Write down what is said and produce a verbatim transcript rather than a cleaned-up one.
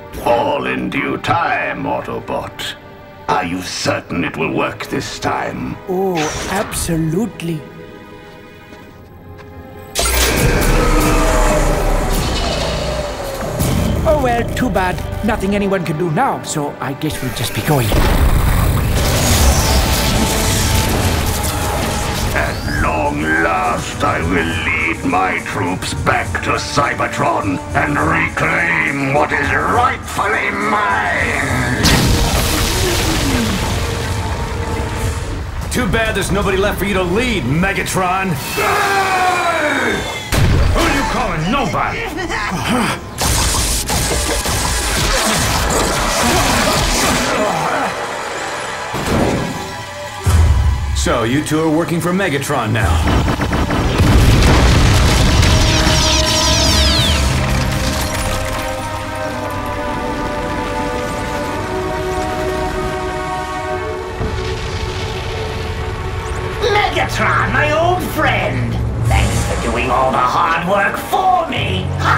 All in due time, Autobot. Are you certain it will work this time? Oh, absolutely. Oh well, too bad. Nothing anyone can do now, so I guess we'll just be going. At long last, I will lead my troops back to Cybertron and reclaim what is rightfully mine! Too bad there's nobody left for you to lead, Megatron! Who are you calling nobody? So, you two are working for Megatron now. Megatron, my old friend! Thanks for doing all the hard work for me!